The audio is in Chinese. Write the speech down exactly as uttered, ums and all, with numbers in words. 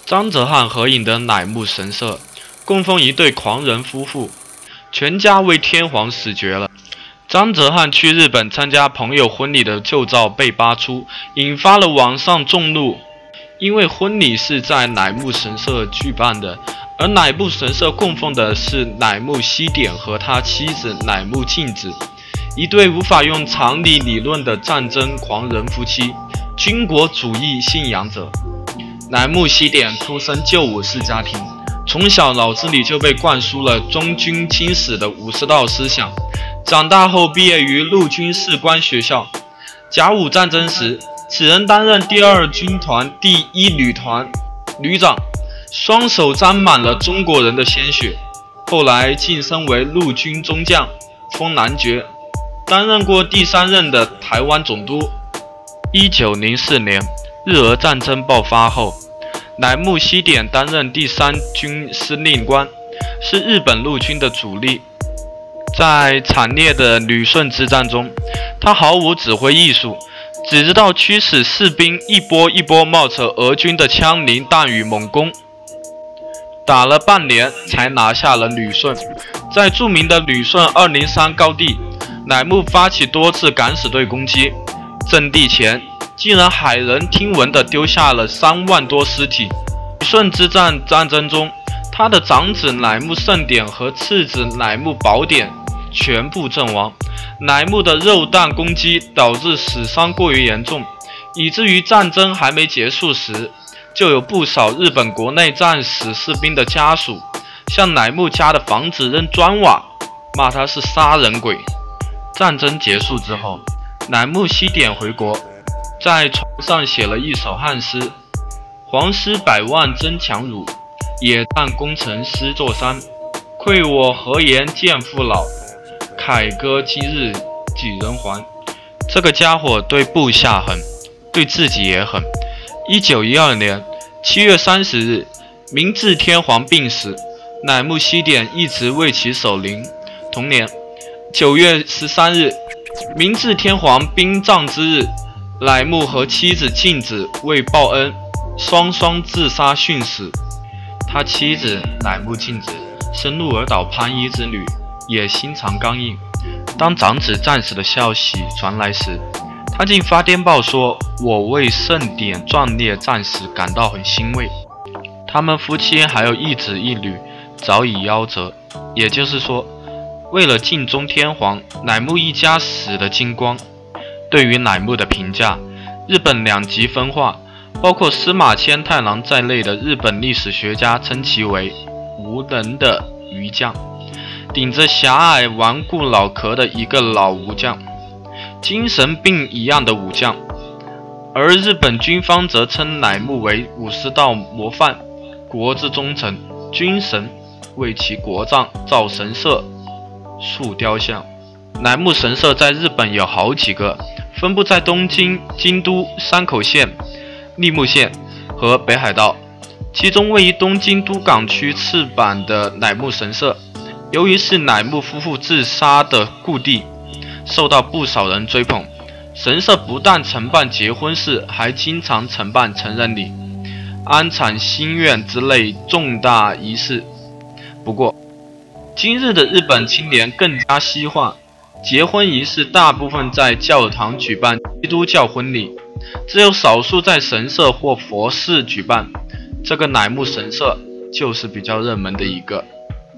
张哲瀚合影的乃木神社，供奉一对狂人夫妇，全家为天皇死绝了。张哲瀚去日本参加朋友婚礼的旧照被扒出，引发了网上众怒。因为婚礼是在乃木神社举办的，而乃木神社供奉的是乃木希典和他妻子乃木静子，一对无法用常理理论的战争狂人夫妻，军国主义信仰者。乃木希典出身旧武士家庭，从小脑子里就被灌输了忠君轻死的武士道思想。长大后毕业于陆军士官学校。甲午战争时，此人担任第二军团第一旅团旅长，双手沾满了中国人的鲜血。后来晋升为陆军中将，封男爵，担任过第三任的台湾总督。一九零四年，日俄战争爆发后，乃木希典担任第三军司令官，是日本陆军的主力。在惨烈的旅顺之战中，他毫无指挥艺术，只知道驱使士兵一波一波冒着俄军的枪林弹雨猛攻，打了半年才拿下了旅顺。在著名的旅顺二零三高地，乃木发起多次敢死队攻击，阵地前竟然骇人听闻地丢下了三万多尸体。旅顺之战战争中，他的长子乃木胜典和次子乃木宝典全部阵亡。乃木的肉弹攻击导致死伤过于严重，以至于战争还没结束时，就有不少日本国内战死士兵的家属向乃木家的房子扔砖瓦，骂他是杀人鬼。战争结束之后，乃木希典回国，在床上写了一首汉诗：黄丝百万争强弩，野战功成诗作山。愧我何言见父老，凯歌今日几人还。这个家伙对部下狠，对自己也狠。一九一二年七月三十日，明治天皇病死，乃木希典一直为其守灵。同年九月十三日，明治天皇殡葬之日，乃木和妻子静子为报恩，双双自杀殉死。他妻子乃木静子是鹿儿岛藩医之女，也心肠刚硬。当长子战死的消息传来时，他竟发电报说：“我为盛典壮烈战死感到很欣慰。”他们夫妻还有一子一女，早已夭折。也就是说，为了尽忠天皇，乃木一家死得精光。对于乃木的评价，日本两极分化，包括司马迁太郎在内的日本历史学家称其为无能的愚将，顶着狭隘顽固脑壳的一个老武将，精神病一样的武将。而日本军方则称乃木为武士道模范，国之忠臣，军神，为其国葬，造神社，塑雕像。乃木神社在日本有好几个，分布在东京、京都、山口县、立木县和北海道。其中位于东京都港区赤坂的乃木神社，由于是乃木夫妇自杀的故地，受到不少人追捧。神社不但承办结婚式，还经常承办成人礼、安产心愿之类重大仪式。不过，今日的日本青年更加西化，结婚仪式大部分在教堂举办基督教婚礼，只有少数在神社或佛寺举办。这个乃木神社就是比较热门的一个。